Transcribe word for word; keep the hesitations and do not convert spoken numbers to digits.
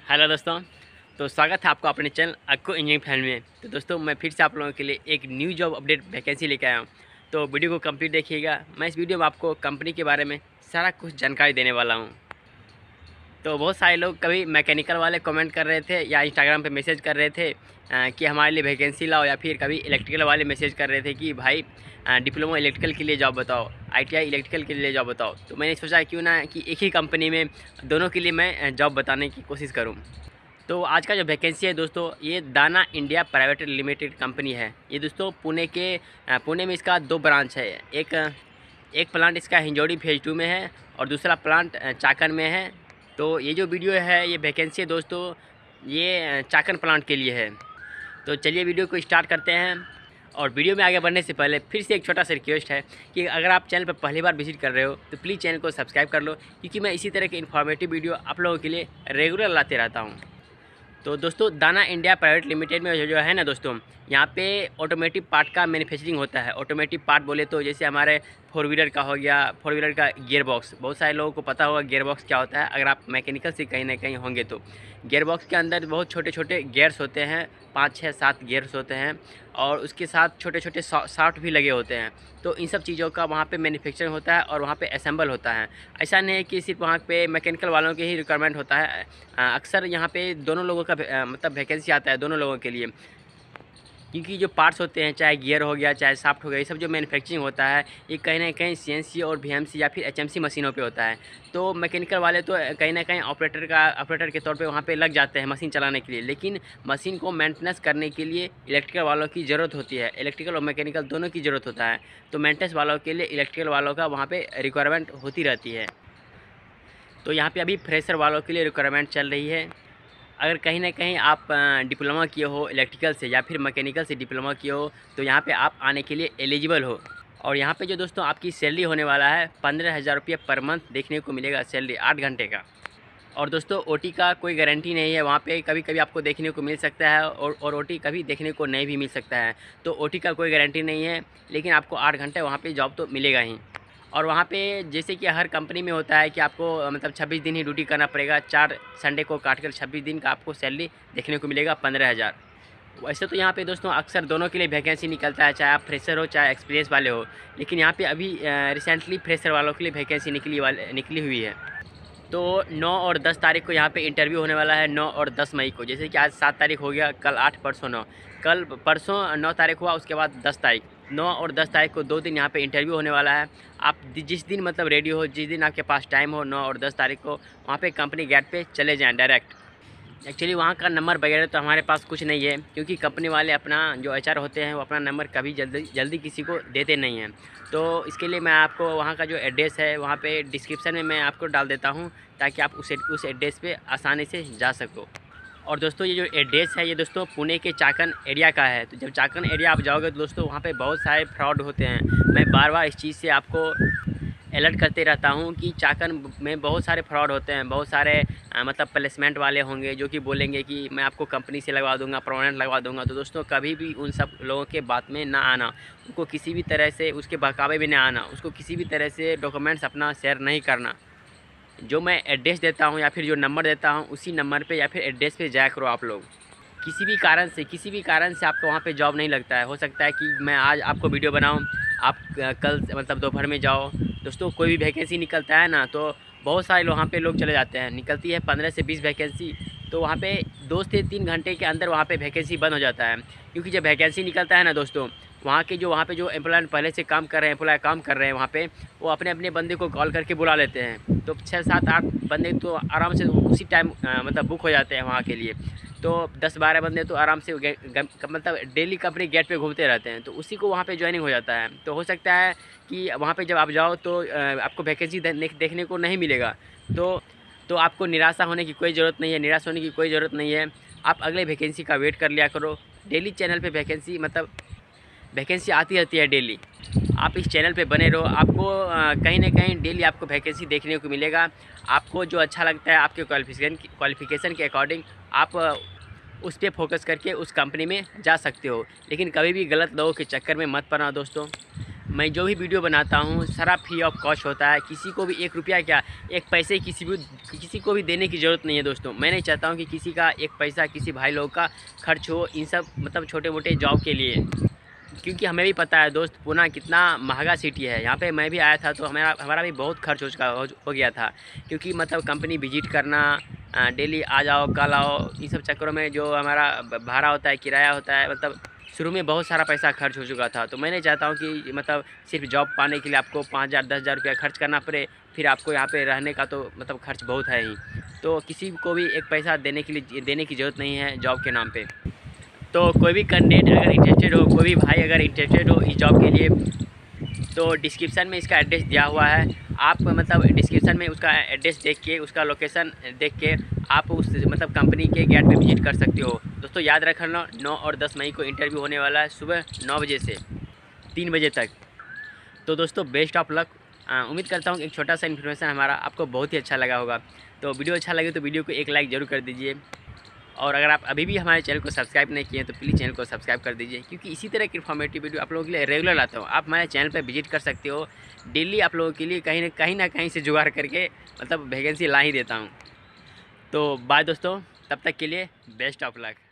Hello दोस्तों। तो स्वागत है आपको अपने चैनल अक्को इंजीनियरिंग फैमिली में। तो दोस्तों मैं फिर से आप लोगों के लिए एक न्यू जॉब अपडेट वैकेंसी लेकर आया हूँ। तो वीडियो को कंप्लीट देखिएगा। मैं इस वीडियो में आपको कंपनी के बारे में सारा कुछ जानकारी देने वाला हूँ। तो बहुत सारे लोग कभी मैकेनिकल वाले कमेंट कर रहे थे या इंस्टाग्राम पे मैसेज कर रहे थे अ, कि हमारे लिए वैकेंसी लाओ, या फिर कभी इलेक्ट्रिकल वाले मैसेज कर रहे थे कि भाई अ, डिप्लोमा इलेक्ट्रिकल के लिए जॉब बताओ, आईटीआई इलेक्ट्रिकल के लिए जॉब बताओ। तो मैंने सोचा क्यों ना कि एक ही कंपनी में दोनों के लिए मैं जॉब बताने की कोशिश करूँ। तो आज का जो वैकेंसी है दोस्तों, ये दाना इंडिया प्राइवेट लिमिटेड कंपनी है। ये दोस्तों पुणे के अ, पुणे में इसका दो ब्रांच है। एक एक प्लांट इसका हिंजौड़ी फेज टू में है और दूसरा प्लांट अ, चाकन में है। तो ये जो वीडियो है, ये वैकेंसी है दोस्तों, ये अ, चाकन प्लांट के लिए है। तो चलिए वीडियो को स्टार्ट करते हैं। और वीडियो में आगे बढ़ने से पहले फिर से एक छोटा सा रिक्वेस्ट है कि अगर आप चैनल पर पहली बार विजिट कर रहे हो तो प्लीज़ चैनल को सब्सक्राइब कर लो, क्योंकि मैं इसी तरह के इन्फॉर्मेटिव वीडियो आप लोगों के लिए रेगुलर लाते रहता हूँ। तो दोस्तों दाना इंडिया प्राइवेट लिमिटेड में जो जो है ना दोस्तों, यहाँ पे ऑटोमेटिव पार्ट का मैन्युफैक्चरिंग होता है। ऑटोमेटिव पार्ट बोले तो जैसे हमारे फोर व्हीलर का हो गया, फोर व्हीलर का गियर बॉक्स। बहुत सारे लोगों को पता होगा गियर बॉक्स क्या होता है, अगर आप मैकेनिकल से कहीं ना कहीं होंगे तो। गियर बॉक्स के अंदर बहुत छोटे छोटे गियर्स होते हैं, पाँच छः सात गियर्स होते हैं, और उसके साथ छोटे छोटे शाफ्ट भी लगे होते हैं। तो इन सब चीज़ों का वहाँ पे मैन्युफैक्चरिंग होता है और वहाँ पे असेंबल होता है। ऐसा नहीं है कि सिर्फ वहाँ पे मैकेनिकल वालों के ही रिक्वायरमेंट होता है। अ, अक्सर यहाँ पे दोनों लोगों का अ, मतलब वैकेंसी आता है दोनों लोगों के लिए, क्योंकि जो पार्ट्स होते हैं, चाहे गियर हो गया चाहे शाफ्ट हो गया, ये सब जो मैन्युफैक्चरिंग होता है ये कहीं ना कहीं सीएनसी और वीएमसी या फिर एचएमसी मशीनों पे होता है। तो मैकेनिकल वाले तो कहीं ना कहीं ऑपरेटर का ऑपरेटर के तौर पे वहाँ पे लग जाते हैं मशीन चलाने के लिए, लेकिन मशीन को मेंटेनेंस करने के लिए इलेक्ट्रिकल वालों की ज़रूरत होती है। इलेक्ट्रिकल और मैकेनिकल दोनों की ज़रूरत होता है। तो मेंटेनेंस वालों के लिए इलेक्ट्रिकल वालों का वहाँ पर रिक्वायरमेंट होती रहती है। तो यहाँ पर अभी फ्रेशर वालों के लिए रिक्वायरमेंट चल रही है। अगर कहीं ना कहीं आप डिप्लोमा किए हो इलेक्ट्रिकल से या फिर मैकेनिकल से डिप्लोमा किए हो, तो यहाँ पे आप आने के लिए एलिजिबल हो। और यहाँ पे जो दोस्तों आपकी सैलरी होने वाला है पंद्रह हज़ार रुपये पर मंथ देखने को मिलेगा, सैलरी आठ घंटे का। और दोस्तों ओटी का कोई गारंटी नहीं है, वहाँ पे कभी कभी आपको देखने को मिल सकता है और और ओटी कभी देखने को नहीं भी मिल सकता है। तो ओटी का कोई गारंटी नहीं है, लेकिन आपको आठ घंटे वहाँ पे जॉब तो मिलेगा ही। और वहाँ पे जैसे कि हर कंपनी में होता है कि आपको मतलब छब्बीस दिन ही ड्यूटी करना पड़ेगा, चार संडे को काट कर छब्बीस दिन का आपको सैलरी देखने को मिलेगा पंद्रह हज़ार। वैसे तो यहाँ पे दोस्तों अक्सर दोनों के लिए वैकेंसी निकलता है, चाहे आप फ्रेशर हो चाहे एक्सपीरियंस वाले हो, लेकिन यहाँ पे अभी रिसेंटली फ्रेशर वालों के लिए वैकेंसी निकली वाले निकली हुई है। तो नौ और दस तारीख को यहाँ पे इंटरव्यू होने वाला है, नौ और दस मई को। जैसे कि आज सात तारीख हो गया, कल आठ, परसों नौ, कल परसों नौ तारीख हुआ, उसके बाद दस तारीख, नौ और दस तारीख को दो दिन यहाँ पे इंटरव्यू होने वाला है। आप जिस दिन मतलब रेडी हो, जिस दिन आपके पास टाइम हो, नौ और दस तारीख को वहाँ पे कंपनी गेट पे चले जाएँ डायरेक्ट। एक्चुअली वहाँ का नंबर वगैरह तो हमारे पास कुछ नहीं है, क्योंकि कंपनी वाले अपना जो एचआर होते हैं वो अपना नंबर कभी जल्दी जल्दी किसी को देते नहीं हैं। तो इसके लिए मैं आपको वहाँ का जो एड्रेस है वहाँ पे डिस्क्रिप्शन में मैं आपको डाल देता हूँ, ताकि आप उस उस एड्रेस पे आसानी से जा सको। और दोस्तों ये जो एड्रेस है ये दोस्तों पुणे के चाकन एरिया का है। तो जब चाकन एरिया आप जाओगे तो दोस्तों वहाँ पे बहुत सारे फ्रॉड होते हैं। मैं बार बार इस चीज़ से आपको अलर्ट करते रहता हूँ कि चाकन में बहुत सारे फ्रॉड होते हैं। बहुत सारे आ, मतलब प्लेसमेंट वाले होंगे जो कि बोलेंगे कि मैं आपको कंपनी से लगवा दूंगा, परमानेंट लगवा दूंगा। तो दोस्तों कभी भी उन सब लोगों के बात में ना आना, उनको किसी भी तरह से उसके बहकावे में ना आना, उसको किसी भी तरह से डॉक्यूमेंट्स अपना शेयर नहीं करना। जो मैं एड्रेस देता हूँ या फिर जो नंबर देता हूँ उसी नंबर पे या फिर एड्रेस पे जाया करो आप लोग। किसी भी कारण से किसी भी कारण से आपको वहाँ पे जॉब नहीं लगता है, हो सकता है कि मैं आज आपको वीडियो बनाऊँ, आप कल मतलब दोपहर में जाओ। दोस्तों कोई भी वैकेंसी निकलता है ना, तो बहुत सारे लोग वहाँ पे लोग चले जाते हैं, निकलती है पंद्रह से बीस वैकेंसी, तो वहाँ पे दो से तीन घंटे के अंदर वहाँ पे वैकेंसी बंद हो जाता है। क्योंकि जब वैकेंसी निकलता है ना दोस्तों, वहाँ के जो वहाँ पे जो एम्प्लॉय पहले से काम कर रहे हैं एम्प्लॉय काम कर रहे हैं वहाँ पे, वो अपने अपने बंदे को कॉल करके बुला लेते हैं। तो छः सात आठ बंदे तो आराम से उसी टाइम मतलब बुक हो जाते हैं वहाँ के लिए। तो दस बारह बंदे तो आराम से मतलब डेली कंपनी गेट पे घूमते रहते हैं, तो उसी को वहाँ पे ज्वाइनिंग हो जाता है। तो हो सकता है कि वहाँ पे जब आप जाओ तो आपको वैकेंसी देखने को नहीं मिलेगा। तो तो आपको निराशा होने की कोई ज़रूरत नहीं है, निराश होने की कोई ज़रूरत नहीं है। आप अगले वैकेंसी का वेट कर लिया करो। डेली चैनल पे वैकेंसी मतलब वैकेंसी आती रहती है डेली। आप इस चैनल पे बने रहो, आपको कहीं ना कहीं डेली आपको वैकेंसी देखने को मिलेगा। आपको जो अच्छा लगता है आपके क्वालिफिकेशन क्वालिफिकेशन के अकॉर्डिंग आप उस पर फोकस करके उस कंपनी में जा सकते हो। लेकिन कभी भी गलत लोगों के चक्कर में मत पड़ना दोस्तों। मैं जो भी वीडियो बनाता हूँ सारा फ्री ऑफ कॉस्ट होता है। किसी को भी एक रुपया क्या एक पैसे किसी भी किसी को भी देने की ज़रूरत नहीं है दोस्तों। मैं नहीं चाहता हूँ कि किसी का एक पैसा किसी भाई लोग का खर्च हो इन सब मतलब छोटे मोटे जॉब के लिए, क्योंकि हमें भी पता है दोस्त पूना कितना महंगा सिटी है। यहाँ पे मैं भी आया था तो हमारा हमारा भी बहुत खर्च हो चुका हो, हो गया था, क्योंकि मतलब कंपनी विजिट करना, डेली आ जाओ कल आओ, इन सब चक्करों में जो हमारा भाड़ा होता है, किराया होता है, मतलब शुरू में बहुत सारा पैसा खर्च हो चुका था। तो मैं नहीं चाहता हूँ कि मतलब सिर्फ जॉब पाने के लिए आपको पाँच हज़ार दस हज़ार रुपया खर्च करना पड़े, फिर आपको यहाँ पे रहने का तो मतलब खर्च बहुत है ही। तो किसी को भी एक पैसा देने के लिए देने की ज़रूरत नहीं है जॉब के नाम पे। तो कोई भी कैंडिडेट अगर इंटरेस्टेड हो, कोई भी भाई अगर इंटरेस्टेड हो इस जॉब के लिए, तो डिस्क्रिप्शन में इसका एड्रेस दिया हुआ है। आप मतलब डिस्क्रिप्शन में उसका एड्रेस देख के, उसका लोकेशन देख के आप उस मतलब कंपनी के गेट पे विजिट कर सकते हो। दोस्तों याद रखना, नौ और दस मई को इंटरव्यू होने वाला है सुबह नौ बजे से तीन बजे तक। तो दोस्तों बेस्ट ऑफ लक। उम्मीद करता हूँ एक छोटा सा इन्फॉर्मेशन हमारा आपको बहुत ही अच्छा लगा होगा। तो वीडियो अच्छा लगे तो वीडियो को एक लाइक ज़रूर कर दीजिए, और अगर आप अभी भी हमारे चैनल को सब्सक्राइब नहीं किए तो प्लीज़ चैनल को सब्सक्राइब कर दीजिए, क्योंकि इसी तरह की इन्फॉर्मेटिव वीडियो आप लोगों के लिए रेगुलर लाता हूँ। आप हमारे चैनल पर विजिट कर सकते हो, डेली आप लोगों के लिए कहीं ना कहीं ना कहीं से जुगाड़ करके मतलब वैकेंसी ला ही देता हूँ। तो बाय दोस्तों, तब तक के लिए बेस्ट ऑफ लक।